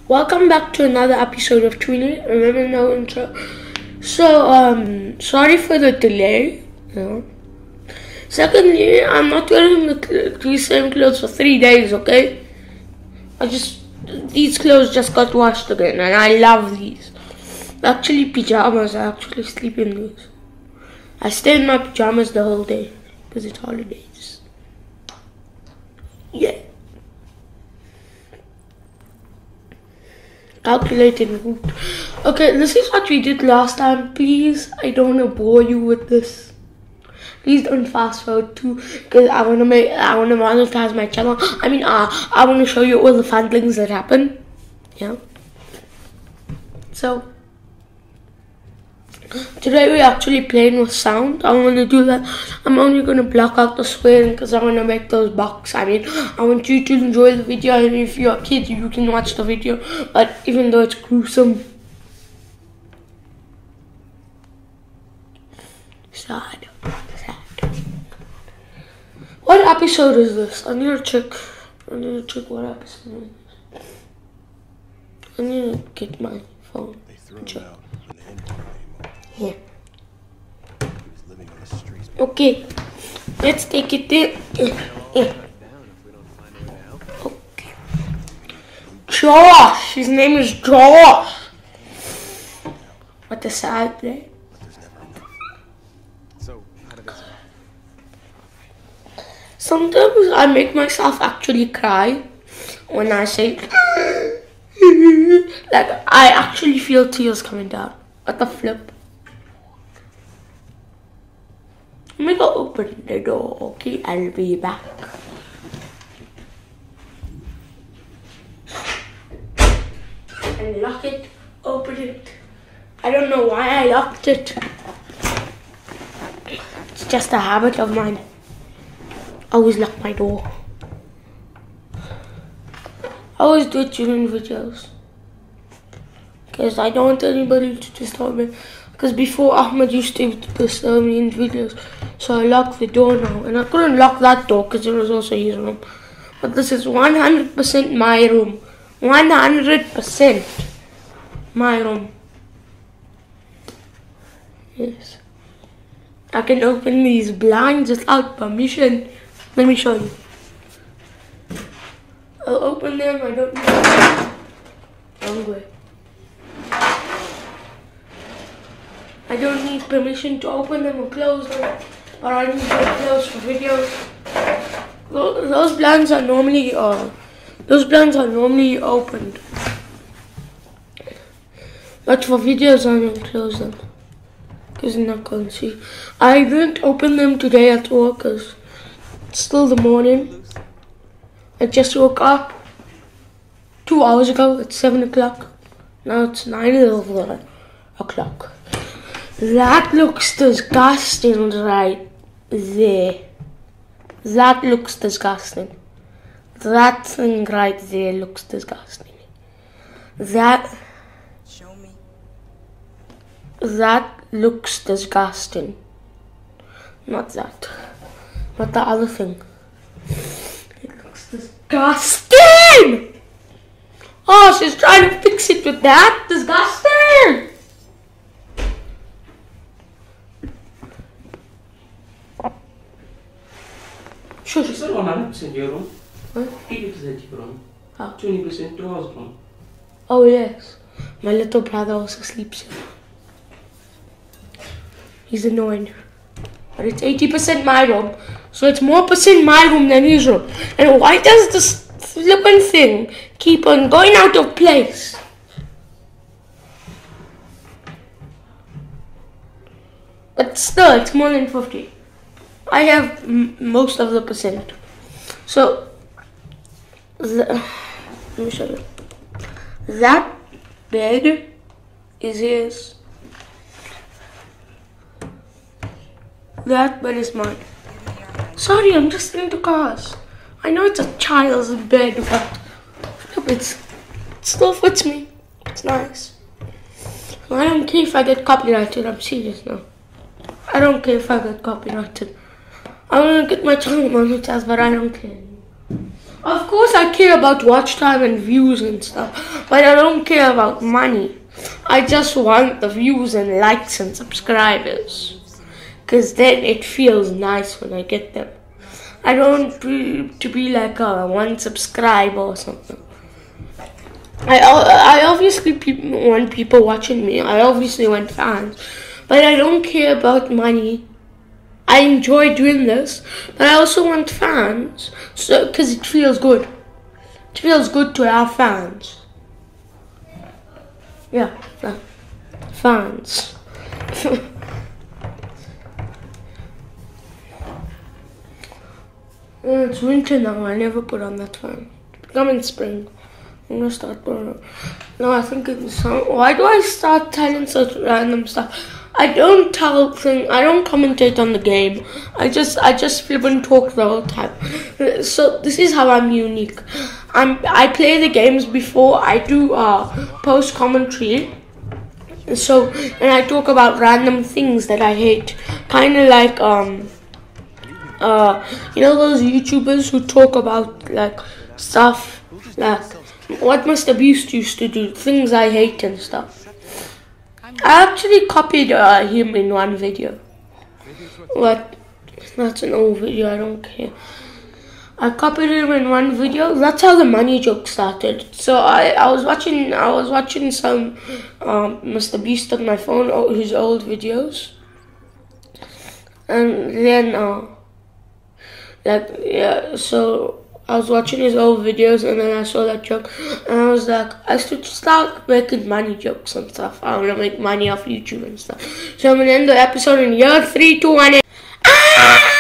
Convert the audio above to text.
Welcome back to another episode of Tweenie. Remember no intro. So, sorry for the delay. Secondly, I'm not wearing these same clothes for 3 days, okay? These clothes just got washed again, and I love these. Actually, pajamas. I actually sleep in these. I stay in my pajamas the whole day because it's holidays. Yeah. Calculating route. Okay, this is what we did last time. Please, I don't want to bore you with this. Please don't fast forward too, because I want to monetize my channel. I want to show you all the fun things that happen. Yeah. So today we're actually playing with sound. I want to do that. I'm only going to block out the swearing because I want to make those box. I want you to enjoy the video, and if you're a kid, you can watch the video. But even though it's gruesome, sad. What episode is this? I need to check what episode it is. I need to get my phone. Check. Yeah. Okay, let's take it there. Okay. Josh! His name is Josh! What a sad day. Sometimes I make myself actually cry when I say like I actually feel tears coming down. What the flip? Let me go open the door, okay? I'll be back. And lock it, open it. I don't know why I locked it. It's just a habit of mine. I always lock my door. I always do it during videos, because I don't want anybody to disturb me. Because before, Ahmed used to disturb me in videos, so I locked the door now. And I couldn't lock that door because it was also his room. But this is 100% my room. 100% my room. Yes. I can open these blinds without permission. Let me show you. I'll open them. I don't know. Wrong way. I don't need permission to open them or close them, but I need to close for videos. Those blinds are normally opened, but for videos I don't close them because you're not going to see. I didn't open them today at all because it's still the morning. I just woke up 2 hours ago at 7 o'clock. Now it's 9 o'clock. That looks disgusting right there. That looks disgusting. That thing right there looks disgusting. That looks disgusting. Not that. Not the other thing. It looks disgusting! Oh, she's trying to fix it with that. Disgusting! Sure. She said 100% your room. What? 80% your room. How? 20% to house room. Oh yes. My little brother also sleeps here. He's annoying. But it's 80% my room. So it's more percent my room than his room. And why does this flippin' thing keep on going out of place? But still, it's more than 50. I have most of the percent. So, let me show you. That bed is his. That bed is mine. Sorry, I'm just into cars. I know it's a child's bed, but it still fits me. It's nice. I don't care if I get copyrighted. I'm serious now. I don't care if I get copyrighted. I want to get my channel monetized, but I don't care. Of course I care about watch time and views and stuff, but I don't care about money. I just want the views and likes and subscribers, because then it feels nice when I get them. I don't want to be like a one subscriber or something. I obviously want people watching me. I obviously want fans, but I don't care about money. I enjoy doing this, but I also want fans, so because it feels good. It feels good to have fans. Yeah, fans. It's winter now. I never put on that fan. Come in spring. I'm gonna start putting on. No, I think it's. Why do I start telling such random stuff? I don't commentate on the game. I just flip and talk the whole time. So this is how I'm unique. I play the games before I do post commentary. So and I talk about random things that I hate, kind of like you know those YouTubers who talk about like stuff like what Mr. Beast used to do, things I hate and stuff. I actually copied him in one video, but that's an old video, I don't care. I copied him in one video. That's how the money joke started. So I was watching some Mr. Beast on my phone, his old videos, and then so I was watching his old videos, and then I saw that joke, and I was like, I should start making money jokes and stuff. I want to make money off YouTube and stuff. So I'm going to end the episode in 3, 2, 1.